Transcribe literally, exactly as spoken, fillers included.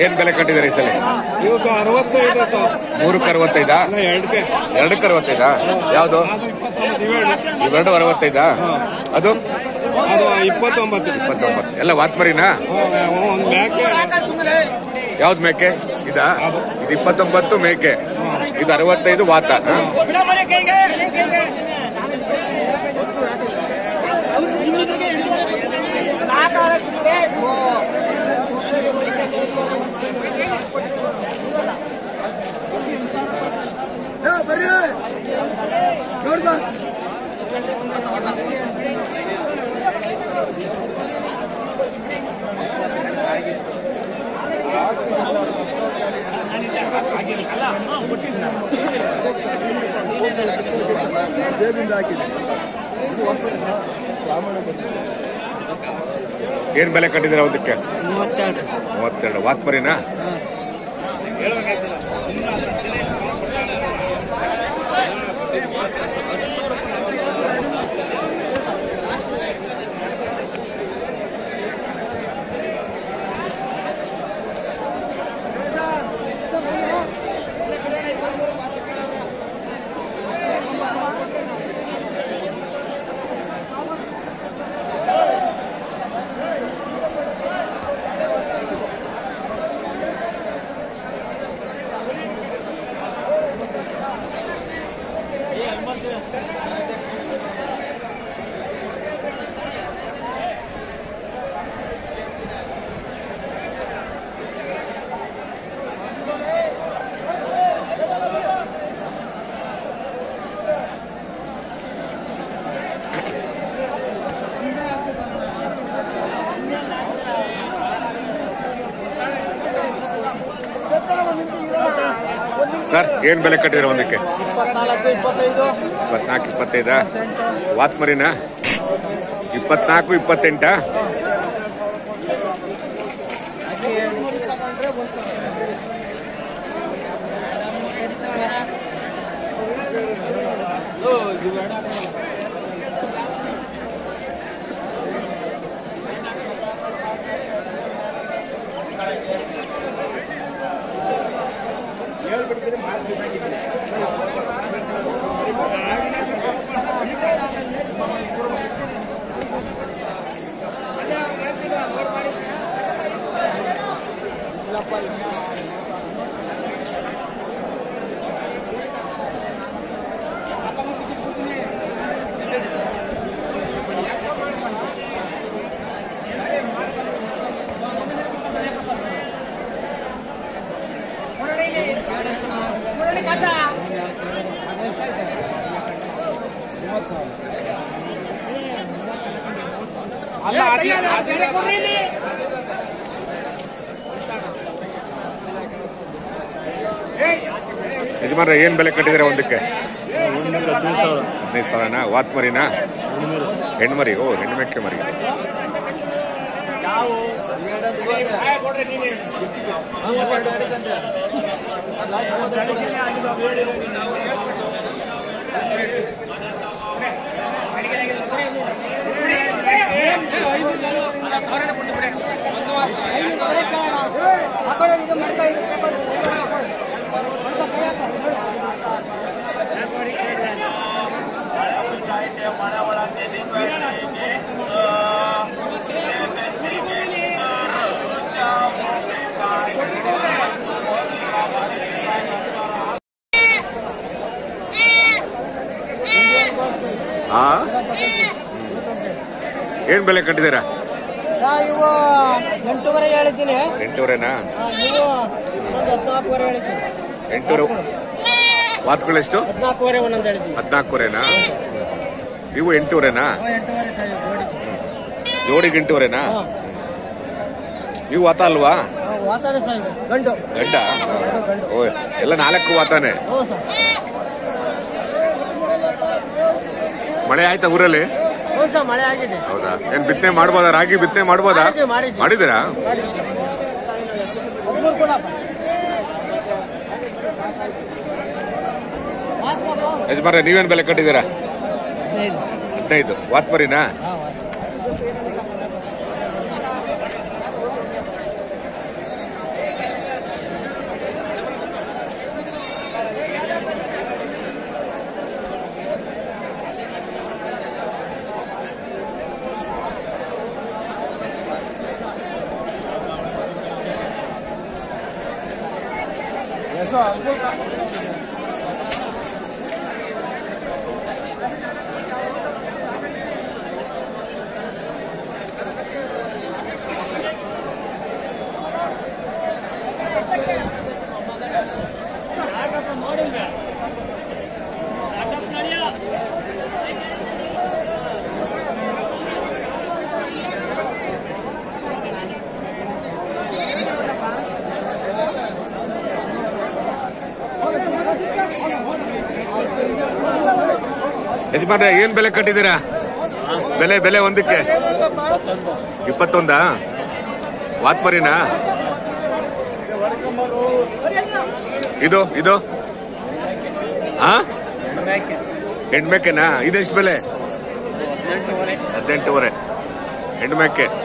ಏನ್ ಬೆಲೆ ಕಟ್ಟಿದಾರೆ ಈ ಸಲ? ಇವತ್ತು ಅರವತ್ತೈದು ಸರ್. ಮೂರಕ್ಕೆ ಅರವತ್ತೈದಾ? ಎರಡಕ್ಕೆ ಎರಡಕ್ಕೆ ಅರವತ್ತೈದಾ? ಯಾವ್ದು? ಇವೆರಡು ಅರವತ್ತೈದಾ? ಅದು ಅದು ಇಪ್ಪತ್ತೊಂಬತ್ತು. ಇಪ್ಪತ್ತೊಂಬತ್ತು. ಎಲ್ಲ ವಾತ್ಮರಿನಾ? ಒಂದು ಮೇಕೆ. ಯಾವ್ದು ಮೇಕೆ? ಇದಾ? ಇದು ಇಪ್ಪತ್ತೊಂಬತ್ತು ಮೇಕೆ, ಇದು ಅರವತ್ತೈದು ವಾತ. ಬರ್ರಿ ನೋಡ್ಬ ಏನ್ ಬೆಲೆ ಕಟ್ಟಿದಿರ ಒಂದಕ್ಕೆ? ಮೂವತ್ತೆರಡು. ಮೂವತ್ತೆರಡು. ವಾತ್ಮರಿನಾ? ಸರ್ ಏನ್ ಬೆಲೆ ಕಟ್ಟಿದಿರ ಒಂದಕ್ಕೆ? ಇಪ್ಪತ್ನಾಲ್ಕು ಇಪ್ಪತ್ತೈದು. ಇಪ್ಪತ್ನಾಲ್ಕು ಇಪ್ಪತ್ತೈದಾ? ವಾತ್ಮರಿನಾ? ಇಪ್ಪತ್ನಾಲ್ಕು ಇಪ್ಪತ್ತೆಂಟಾ? ಯಜಮಾನ್ರೆ ಏನ್ ಬೆಲೆ ಕಟ್ಟಿದಿರ ಒಂದಕ್ಕೆ? ಹದಿನೈದು ಸಾವಿರನಾ? ವಾತ್ಮರಿನಾ? ಹೆಣ್ಮರಿ? ಓ ಹೆಣ್ಣು ಮೇಕೆ ಮರಿ. ಹಾ ಏನ್ ಬೆಲೆ ಕಟ್ಟಿದ್ದೀರಾ? ಇವು ಎಂಟೂವರೆ ಹೇಳಿದ್ದೀನಿ. ಎಂಟೂವರೆನಾ? ಇವು ಹದಿನಾಲ್ಕೂವರೆ ಹೇಳಿದ್ದೀನಿ. ಎಂಟೂರು. ವಾತ್ಗಳೆಷ್ಟು? ಹದಿನಾಲ್ಕೂವರೆ ಒಂದೊಂದು ಹೇಳಿದ್ದೀನಿ. ಹದಿನಾಲ್ಕೂವರೆನಾ? ಇವು ಎಂಟೂವರೆನಾ? ಎಂಟೂವರೆ ಜೋಡಿಗೆ ಎಂಟೂವರೆನಾ? ಇವು ವಾತ ಅಲ್ವಾ? ವಾತಾನೆ ಸಾಹೇಬ್ ಗಂಡು. ಗಂಡ? ಓ ಎಲ್ಲ ನಾಲ್ಕು ವಾತಾನೆ. ಮಳೆ ಆಯ್ತಾ ಊರಲ್ಲಿ? ಮಳೆ ಆಗಿದೆ. ಹೌದಾ? ಏನ್ ಬಿತ್ತನೆ ಮಾಡ್ಬೋದಾ? ರಾಗಿ ಬಿತ್ತನೆ ಮಾಡ್ಬೋದಾ? ಮಾಡಿದ್ದೀರಾ? ಯಜಮಾನ್ರೆ ನೀವೇನ್ ಬೆಲೆ ಕಟ್ಟಿದ್ದೀರಾ? ಹದಿನೈದು. ವಾತ್ಮರಿನಾ? ಯಜಮಾನ್ರೆ ಏನ್ ಬೆಲೆ ಕಟ್ಟಿದ್ದೀರಾ? ಬೆಲೆ ಬೆಲೆ ಒಂದಕ್ಕೆ ಇಪ್ಪತ್ತೊಂದಾ? ವಾತ್ಮರಿನಾ ಇದು? ಇದು ಹಾ ಹೆಣ್ಮೆಕ್ಕೆನಾ? ಇದೆಷ್ಟು ಬೆಲೆ? ಹದಿನೆಂಟುವರೆ ಹೆಣ್ಮೆಕ್ಕೆ.